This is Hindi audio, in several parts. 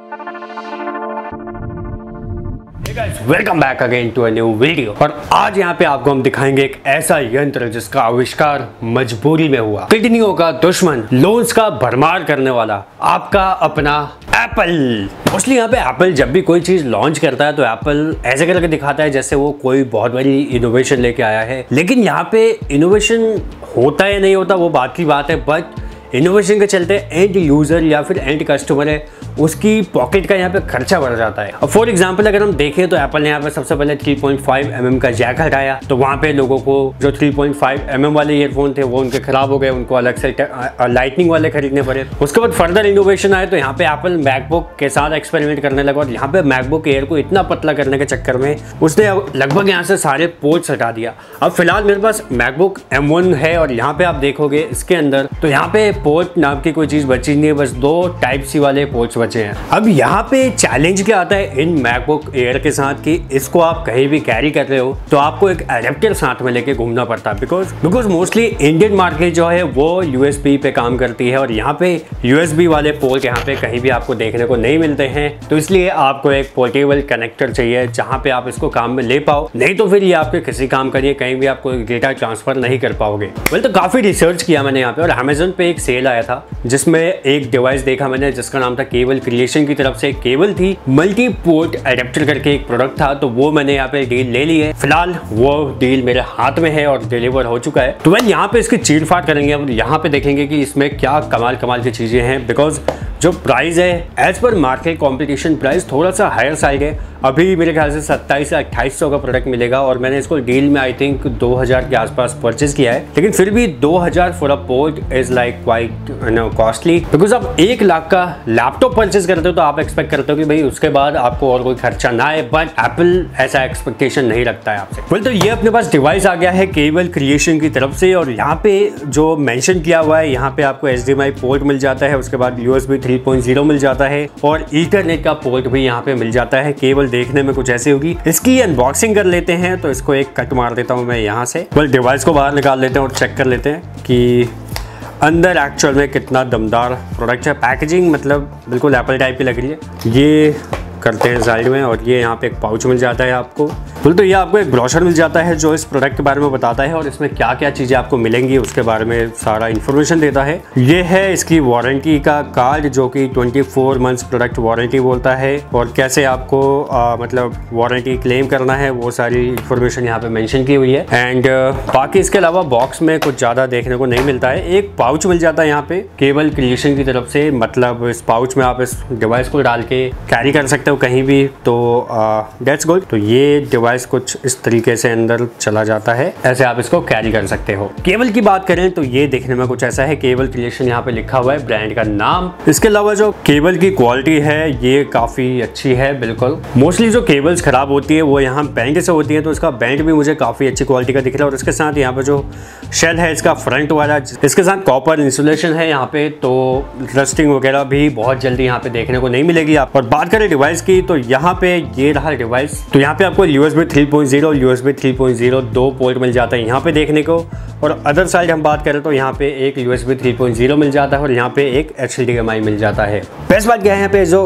Welcome back again to a new video. और आज यहाँ पे आपको हम दिखाएंगे एक ऐसा यंत्र जिसका आविष्कार मजबूरी में हुआ। किडनियों का दुश्मन, लोन्स का भरमार करने वाला, आपका अपना एप्पल। मोस्टली यहाँ पे एप्पल जब भी कोई चीज लॉन्च करता है तो एप्पल ऐसे करके दिखाता है जैसे वो कोई बहुत बड़ी इनोवेशन लेके आया है, लेकिन यहाँ पे इनोवेशन होता है नहीं होता वो बात की बात है, बट इनोवेशन के चलते एंड यूजर या फिर एंड कस्टमर है उसकी पॉकेट का यहाँ पे खर्चा बढ़ जाता है। अब फॉर एग्जांपल अगर हम देखें तो एप्पल ने यहाँ पे सबसे पहले 3.5 mm का जैक हटाया, तो वहाँ पे लोगों को जो 3.5 mm वाले ईयरफोन थे वो उनके खराब हो गए, उनको अलग से लाइटनिंग वाले खरीदने पड़े। उसके बाद फर्दर इनोवेशन आए तो यहाँ पे एप्पल मैकबुक के साथ एक्सपेरिमेंट करने लगा और यहाँ पे मैकबुक एयर को इतना पतला करने के चक्कर में उसने लगभग यहाँ से सारे पोर्ट्स हटा दिया। अब फिलहाल मेरे पास मैकबुक M1 है और यहाँ पे आप देखोगे इसके अंदर तो यहाँ पे पोर्ट नाम की कोई चीज बची नहीं है, बस 2 टाइप सी वाले पोर्ट्स बचे हैं। अब यहाँ पे चैलेंज क्या आता है इन मैकबुक एयर के साथ कि इसको आप कहीं भी कैरी कर रहे हो तो आपको एक एडेप्टर साथ में लेके घूमना पड़ता है, बिकॉज मोस्टली इंडियन मार्केट जो है वो USB पे काम करती है और यहाँ पे USB वाले पोर्ट यहाँ पे कहीं भी आपको देखने को नहीं मिलते हैं, तो इसलिए आपको एक पोर्टेबल कनेक्टर चाहिए जहाँ पे आप इसको काम में ले पाओ, नहीं तो फिर ये आपके किसी काम करिए कहीं भी आपको डेटा ट्रांसफर नहीं कर पाओगे। तो काफी रिसर्च किया मैंने यहाँ पे और अमेजोन पे एक सेल आया था जिसमें एक डिवाइस देखा मैंने जिसका नाम था केबल क्रिएशन की तरफ से। एक केबल थी, मल्टी पोर्ट एडेप्टर करके एक प्रोडक्ट था, तो वो मैंने यहाँ पे डील ले ली है। फिलहाल वो डील मेरे हाथ में है और डिलीवर हो चुका है, तो यहाँ पे इसकी चीरफाड़ करेंगे और यहाँ पे देखेंगे कि इसमें क्या कमाल की चीजें हैं। बिकॉज जो प्राइस है as per market competition price थोड़ा सा हायर साइड है, अभी मेरे ख्याल से 2700 से 2800 का प्रोडक्ट मिलेगा और मैंने इसको डील में आई थिंक 2000 के आसपास परचेज किया है, लेकिन फिर भी 2000 for a port is like quite costly. Because आप 1 लाख का लैपटॉप परचेज करते हो तो आप एक्सपेक्ट करते हो कि भाई उसके बाद आपको और कोई खर्चा ना आए, बट एप्पल ऐसा एक्सपेक्टेशन नहीं रखता है आपसे। तो ये अपने पास डिवाइस आ गया है केबल क्रिएशन की तरफ से और यहाँ पे जो मेंशन किया हुआ है यहाँ पे आपको HDMI पोर्ट मिल जाता है, उसके बाद USB 3.0 मिल जाता है और ईथरनेट का पोर्ट भी यहाँ पे मिल जाता है। केबल देखने में कुछ ऐसी होगी। इसकी अनबॉक्सिंग कर लेते हैं, तो इसको एक कट मार देता हूँ मैं यहाँ से। डिवाइस को बाहर निकाल लेते हैं और चेक कर लेते हैं कि अंदर एक्चुअल में कितना दमदार प्रोडक्ट है। पैकेजिंग मतलब बिल्कुल एप्पल टाइप की लग रही है। ये करते हैं साइड में और ये यहाँ पे एक पाउच मिल जाता है आपको। तो ये आपको एक ब्रोशर मिल जाता है जो इस प्रोडक्ट के बारे में बताता है और इसमें क्या क्या चीज़ें आपको मिलेंगी उसके बारे में सारा इन्फॉर्मेशन देता है। ये है इसकी वारंटी का कार्ड जो कि 24 मंथ्स प्रोडक्ट वारंटी बोलता है और कैसे आपको मतलब वारंटी क्लेम करना है वो सारी इन्फॉर्मेशन यहाँ पे मेंशन की हुई है। एंड बाकी इसके अलावा बॉक्स में कुछ ज़्यादा देखने को नहीं मिलता है। एक पाउच मिल जाता है यहाँ पे केबल क्रिएशन की तरफ से, मतलब इस पाउच में आप इस डिवाइस को डाल के कैरी कर सकते हो कहीं भी, तो दैट्स गुड। तो ये डिवाइस कुछ इस तरीके से अंदर चला जाता है, ऐसे आप इसको कैरी कर सकते हो। केबल की बात करें तो ये देखने में कुछ ऐसा है, केबल क्रिएशन यहाँ पे लिखा हुआ है, ब्रांड का नाम। इसके अलावा जो केबल की क्वालिटी है ये काफी अच्छी है। बिल्कुल मोस्टली जो केबल्स खराब होती है वो यहाँ बैंड से होती है, तो इसका बैंड भी मुझे काफी अच्छी क्वालिटी का दिख रहा है और इसके साथ यहाँ पे जो शेल है इसका फ्रंट वाला, इसके साथ कॉपर इंसुलेशन है यहाँ पे, तो रस्टिंग वगैरह भी बहुत जल्दी यहाँ पे देखने को नहीं मिलेगी आप। और बात करें डिवाइस की तो यहाँ पे ये रहा डिवाइस, तो यहाँ पे आपको USB 3.0 और USB 3.0 2 पोर्ट मिल जाता है यहाँ पे देखने को। और अदर साइड हम बात करें तो यहाँ पे एक USB 3.0 मिल जाता है और यहाँ पे एक HDMI मिल जाता है। बेस्ट बात क्या है यहाँ पे जो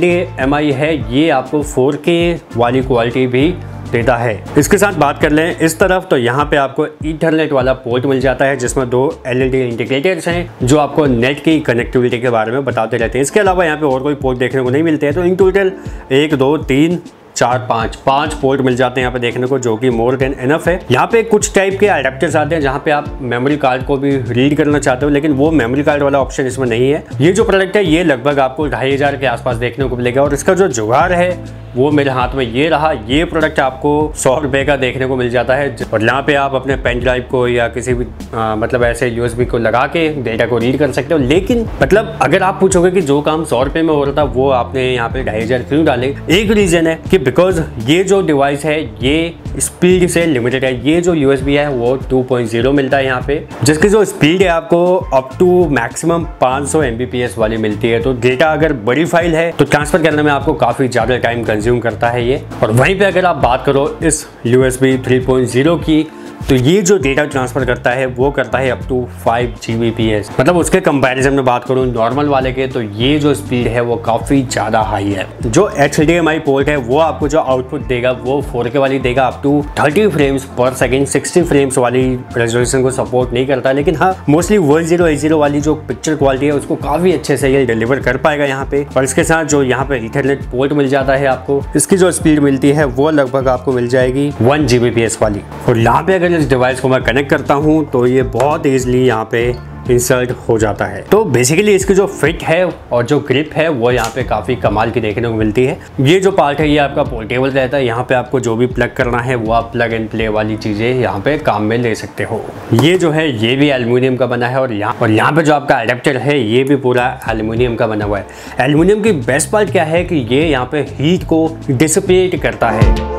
HDMI है ये आपको 4K वाली क्वालिटी भी देता है। इसके साथ बात कर लें इस तरफ तो यहाँ पे आपको ईथरनेट वाला पोर्ट मिल जाता है जिसमें 2 LED इंडिकेटर्स हैं जो आपको नेट की कनेक्टिविटी के बारे में बताते रहते हैं। इसके अलावा यहाँ पे और कोई पोर्ट देखने को नहीं मिलते हैं, तो इन टोटल 1 2 3 4 5 पोर्ट मिल जाते हैं यहाँ पे देखने को, जो कि मोर देन इनफ है। यहाँ पे कुछ टाइप के एडेप्टर्स आते हैं जहाँ पे आप मेमोरी कार्ड को भी रीड करना चाहते हो, लेकिन वो मेमोरी कार्ड वाला ऑप्शन इसमें नहीं है। ये जो प्रोडक्ट है ये लगभग आपको 2500 के आसपास देखने को मिलेगा और इसका जो जुगाड़ है वो मेरे हाथ में ये रहा। ये प्रोडक्ट आपको 100 रुपये का देखने को मिल जाता है और यहाँ पे आप अपने पेन ड्राइव को या किसी भी मतलब ऐसे USB को लगा के डेटा को रीड कर सकते हो। लेकिन मतलब अगर आप पूछोगे कि जो काम 100 रुपये में हो रहा था वो आपने यहाँ पे 2500 क्यों डाले, एक रीजन है कि बिकॉज ये जो डिवाइस है ये स्पीड से लिमिटेड है। ये जो USB है वो 2.0 मिलता है यहाँ पे, जिसकी जो स्पीड है आपको अप टू मैक्सिमम 500 Mbps वाली मिलती है। तो डेटा अगर बड़ी फाइल है तो ट्रांसफर करने में आपको काफी ज्यादा टाइम कंज्यूम करता है ये। और वहीं पे अगर आप बात करो इस USB 3.0 की तो ये जो डेटा ट्रांसफर करता है वो करता है अप टू 5 Gbps। मतलब उसके कंपैरिजन में बात करूँ नॉर्मल वाले के, तो ये जो स्पीड है वो काफ़ी ज़्यादा हाई है। जो HDMI पोर्ट है वो आपको जो आउटपुट देगा वो 4K वाली देगा up to 30 frames per second. 60 frames वाली रेजोल्यूशन को सपोर्ट नहीं करता, लेकिन हाँ मोस्टली 1080 वाली जो पिक्चर क्वालिटी है उसको काफ़ी अच्छे से ये डिलीवर कर पाएगा यहाँ पे। और इसके साथ जो यहाँ पे ईथरनेट पोर्ट मिल जाता है आपको, इसकी जो स्पीड मिलती है वो लगभग आपको मिल जाएगी 1 Gbps वाली। और यहाँ पे अगर इस डिवाइस को मैं कनेक्ट करता हूँ तो ये बहुत ईजिली यहाँ पे इंसर्ट हो जाता है। तो बेसिकली इसकी जो फिट है और जो ग्रिप है वो यहाँ पे काफ़ी कमाल की देखने को मिलती है। ये जो पार्ट है ये आपका पोर्टेबल रहता है, यहाँ पे आपको जो भी प्लग करना है वो आप प्लग एंड प्ले वाली चीज़ें यहाँ पे काम में ले सकते हो। ये जो है ये भी एल्युमिनियम का बना है और यहाँ पे जो आपका एडेप्टर है ये भी पूरा एल्युमिनियम का बना हुआ है। एल्युमिनियम की बेस्ट पार्ट क्या है कि ये यहाँ पे हीट को डिसिपेट करता है।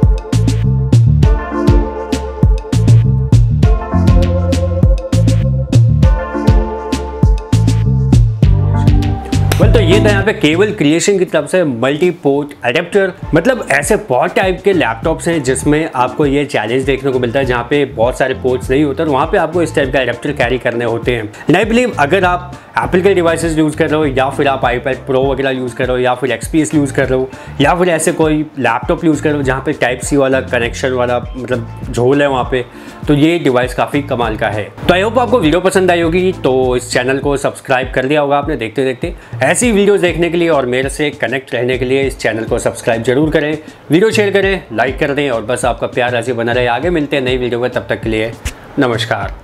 तो ये था यहाँ पे केबल क्रिएशन की तरफ से मल्टी पोर्ट अडेप्टर। मतलब ऐसे बहुत टाइप के लैपटॉप्स हैं जिसमें आपको ये चैलेंज देखने को मिलता है, जहाँ पे बहुत सारे पोर्ट्स नहीं होते और वहाँ पे आपको इस टाइप का अडेप्टर कैरी करने होते हैं। एंड आई बिलीव अगर आप एप्पल के डिवाइसेस यूज़ कर रहे हो या फिर आप iPad Pro वगैरह यूज़ कर रहे हो या फिर XPS यूज़ कर रहे हो या फिर ऐसे कोई लैपटॉप यूज़ कर रहे हो जहाँ पे Type-C वाला कनेक्शन वाला मतलब झोल है वहाँ पे, तो ये डिवाइस काफ़ी कमाल का है। तो आई होप आपको वीडियो पसंद आई होगी। तो इस चैनल को सब्सक्राइब कर लिया होगा आपने देखते देखते। ऐसी वीडियोस देखने के लिए और मेरे से कनेक्ट रहने के लिए इस चैनल को सब्सक्राइब जरूर करें, वीडियो शेयर करें, लाइक कर दें और बस आपका प्यार ऐसे बना रहे। आगे मिलते हैं नई वीडियो में, तब तक के लिए नमस्कार।